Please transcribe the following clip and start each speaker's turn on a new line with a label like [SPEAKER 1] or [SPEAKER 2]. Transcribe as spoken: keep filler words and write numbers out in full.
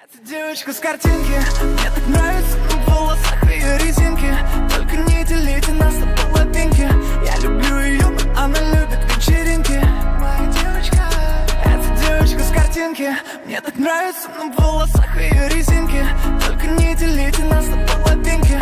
[SPEAKER 1] Эта девочка с картинки, мне так нравится, в волосах ее резинки. Только не делите нас на половинки. Я люблю ее, но она любит вечеринки. Моя девочка. Эта девочка с картинки, мне так нравится, в волосах ее резинки. Только не делите нас на половинки.